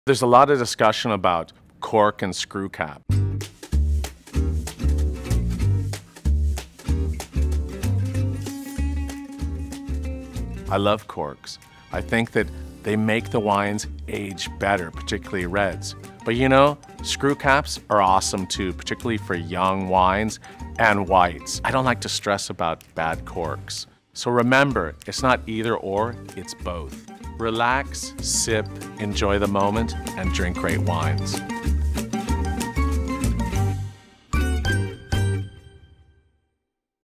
There's a lot of discussion about cork and screw cap. I love corks. I think that they make the wines age better, particularly reds. But you know, screw caps are awesome too, particularly for young wines and whites. I don't like to stress about bad corks. So remember, it's not either or, it's both. Relax, sip, enjoy the moment, and drink great wines.